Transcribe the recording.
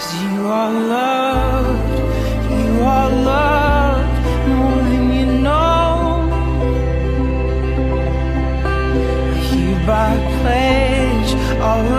You are loved, you are loved more than you know. I hereby pledge all